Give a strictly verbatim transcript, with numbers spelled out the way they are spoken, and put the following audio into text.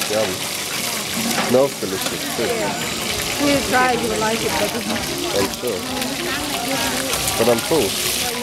Yum. Smells delicious too. Yeah. You try, you will like it, but I'm sure. But I'm full.